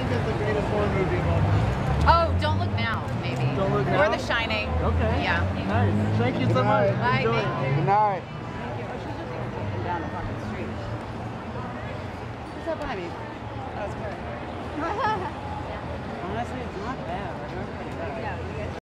think is the greatest horror movie of all time? Oh, Don't Look Now, maybe. Don't Look Now? Or The Shining. Okay. Yeah. Nice. Thank you so much. Bye. Enjoy. Thank you. Good night. Thank you. Oh, she's just walking down the fucking street. What's up behind me? Oh, it's good. Honestly, it's not bad.